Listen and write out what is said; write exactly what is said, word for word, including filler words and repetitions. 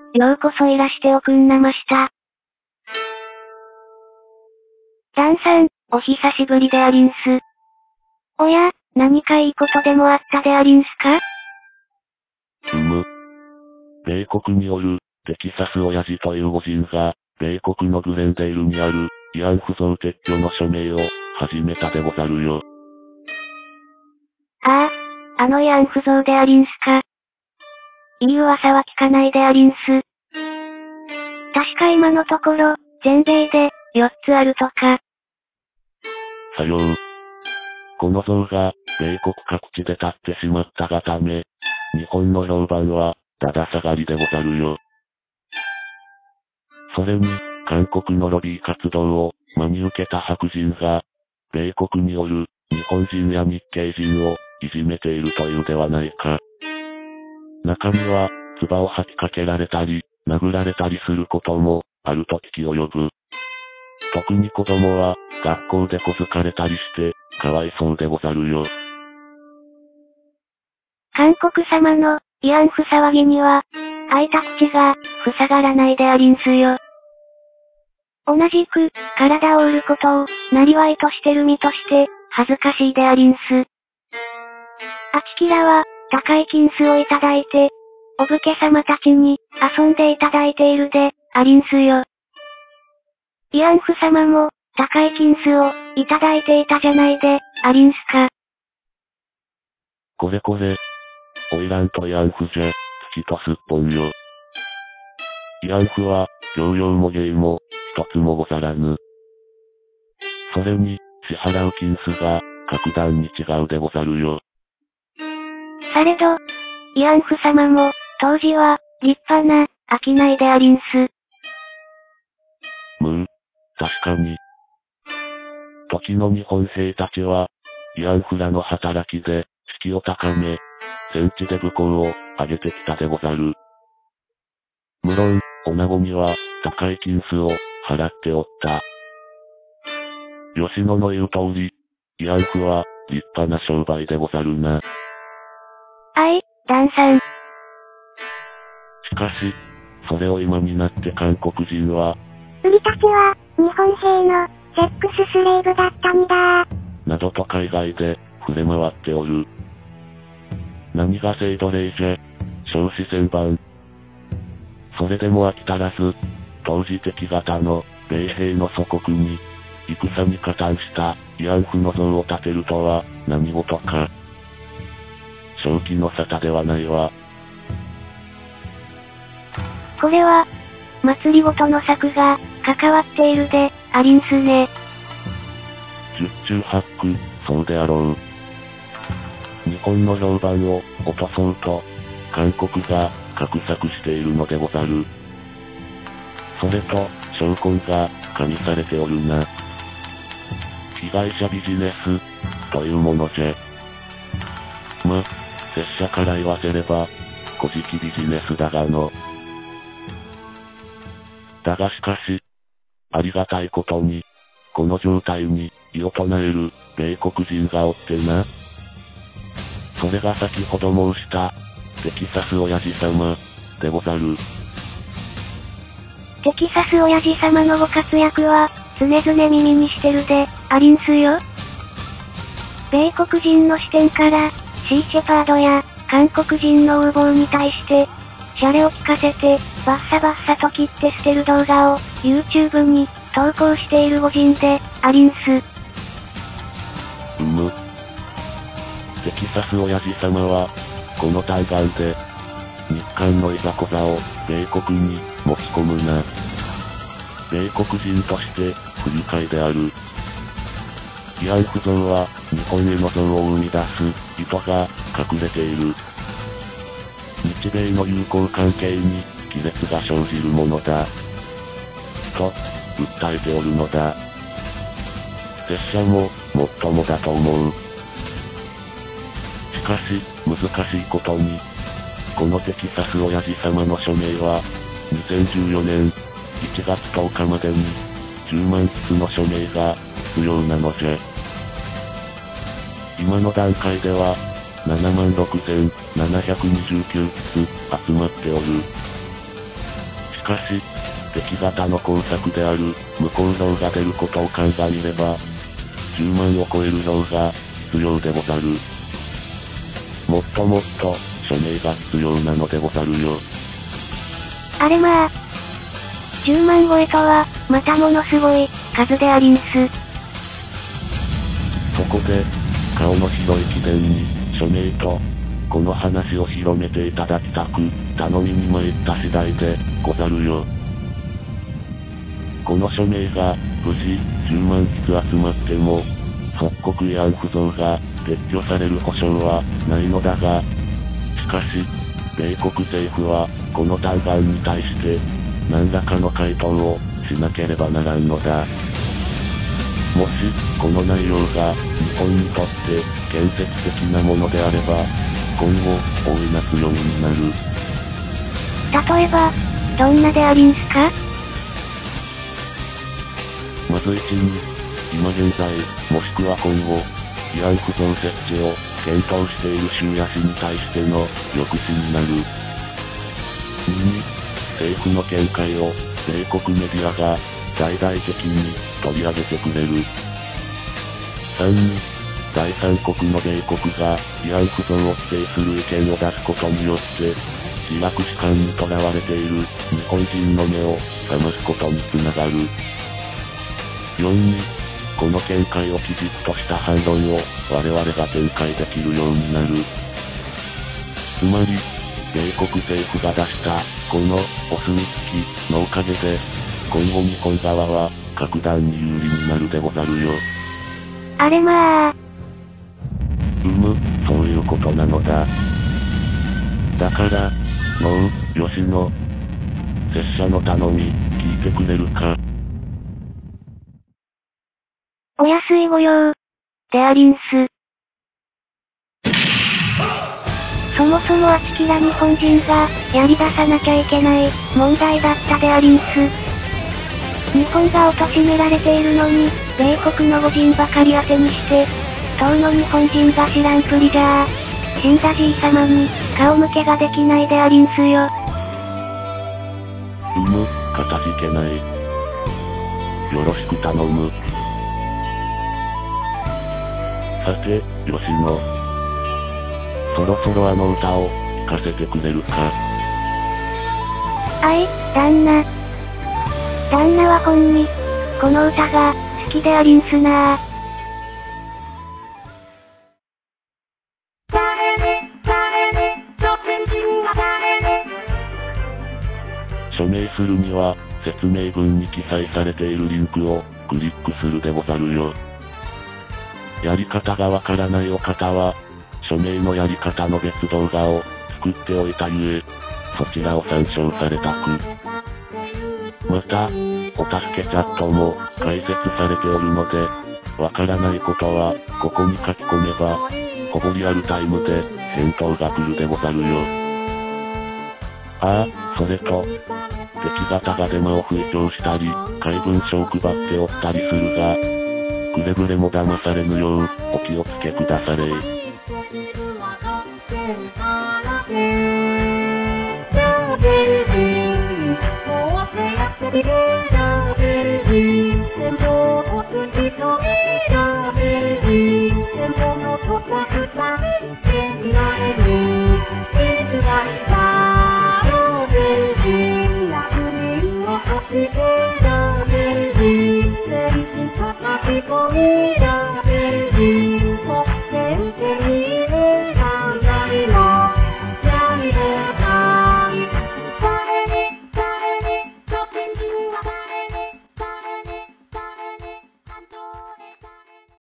ようこそいらしておくんなました。ダンさん、お久しぶりでありんす。おや、何かいいことでもあったでありんすか？ うむ。米国による、テキサス親父という御人が、米国のグレンデールにある、慰安婦像撤去の署名を、始めたでござるよ。 ああ、あの慰安婦像でありんすか。いい噂は聞かないでありんす。確か今のところ、全米で、よっつあるとか。 さよう。この像が、米国各地で立ってしまったがため、日本の評判は、だだ下がりでござるよ。それに、韓国のロビー活動を、真に受けた白人が、米国による、日本人や日系人を、いじめているというではないか。中には、唾を吐きかけられたり、殴られたりすることも、あると聞き及ぶ。特に子供は、学校で小づかれたりして、かわいそうでござるよ。 韓国様の、慰安婦騒ぎには、開いた口が、塞がらないでありんすよ。同じく、体を売ることを、生業としてる身として、恥ずかしいでありんす。あちきらは、高い金子をいただいて、お武家様たちに、遊んでいただいているで、ありんすよ。慰安婦様も、高い金子を、いただいていたじゃないで、ありんすか。 これこれ。花魁と慰安婦じゃ、月とすっぽんよ。慰安婦は、教養も芸も、一つもござらぬ。それに、支払う金子が、格段に違うでござるよ。 されど、慰安婦様も、当時は、立派な、商いでありんす。 むう、確かに。時の日本兵たちは、慰安婦らの働きで、士気を高め、戦地で武功を上げてきたでござる。無論、女子には、高い金子を、払っておった。吉野の言う通り、慰安婦は、立派な商売でござるな。 あい、ダンさん。しかし、それを今になって韓国人は、 売りたちは、日本兵の、セックススレイブだったんだなどと海外で、触れ回っておる。何が性奴隷じゃ、少子旋盤。それでも飽き足らず、当時敵方の、米兵の祖国に、戦に加担した、慰安婦の像を建てるとは、何事か。正気の沙汰ではないわ。 これは、祭りごとの策が、関わっているで、ありんすね。 十中八九、そうであろう。日本の評判を落とそうと、韓国が画策しているのでござる。それと、証拠が加味されておるな。被害者ビジネス、というものじゃ。ま、拙者から言わせれば、古事記ビジネスだがの。だがしかし、ありがたいことに、この状態に異を唱える米国人がおってな。それが先ほど申した、テキサス親父様、でござる。 テキサス親父様のご活躍は、常々耳にしてるで、ありんすよ。米国人の視点から、シー・シェパードや、韓国人の横暴に対して、シャレを聞かせて、バッサバッサと切って捨てる動画を、YouTube に、投稿している御人で、ありんす。 うむ。テキサス親父様は、この対岸で、日韓のいざこざを、米国に、持ち込むな。米国人として、不愉快である。慰安婦像は、日本への像を生み出す、意図が、隠れている。日米の友好関係に、亀裂が生じるものだ。と、訴えておるのだ。拙者も、もっともだと思う。しかし、難しいことに、このテキサス親父様の署名は、にせんじゅうよねん、いちがつとおかまでに、じゅうまんきつの署名が、必要なのじゃ。今の段階では、ななまんろくせんななひゃくにじゅうきゅうきつ集まっておる。 かし、敵方の工作である、無効票が出ることを鑑みれば、じゅうまんを超える票が、必要でござる。もっともっと、署名が必要なのでござるよ。 あれまあ。じゅうまん超えとは、またものすごい、数でありんす。 そこで、顔の広い記念に、署名と、この話を広めていただきたく、頼みに参った次第で、ござるよ。この署名が、無事、じゅうまんひつ集まっても、即刻慰安婦像が、撤去される保証は、ないのだが、しかし、米国政府は、この嘆願に対して、何らかの回答を、しなければならんのだ。もし、この内容が、日本にとって、建設的なものであれば、今後、大いな強みになる。 例えば、どんなでありんすか？ まずいちに、今現在、もしくは今後、慰安婦像設置を、検討している州や市に対しての、抑止になる。にに、政府の見解を、米国メディアが、大々的に、取り上げてくれる。さんに、第三国の米国が、慰安婦像を否定する意見を出すことによって、自爆主観にとらわれている、日本人の目を、覚ますことにつながる。よんに、この見解をきちっとした反論を、我々が展開できるようになる。つまり、米国政府が出した、この、お墨付き、のおかげで、今後日本側は、格段に有利になるでござるよ。 あれまあ。 うむ、そういうことなのだ。だから、のう、吉野。拙者の頼み、聞いてくれるか。 お安いご用、でありんす。そもそもあちきら日本人が、やり出さなきゃいけない、問題だったでありんす。日本が貶められているのに、米国の御人ばかり当てにして、当の日本人が知らんぷりじゃあ、死んだじいさまに、顔向けができないでありんすよ。 うむ、かたじけない。よろしく頼む。さて、吉野。そろそろあの歌を、聞かせてくれるか。 あい、旦那。旦那はほんに、この歌が、好きでありんすなぁ。 署名するには、説明文に記載されているリンクを、クリックするでござるよ。やり方がわからないお方は、署名のやり方の別動画を、作っておいたゆえ、そちらを参照されたく。また、お助けチャットも、解説されておるので、わからないことは、ここに書き込めば、ほぼリアルタイムで、返答が来るでござるよ。ああ、それと、敵方がデマを吹聴したり、怪文書を配っておったりするが、くれぐれも騙されぬよう、お気をつけくだされ。 超人、先進叩き込み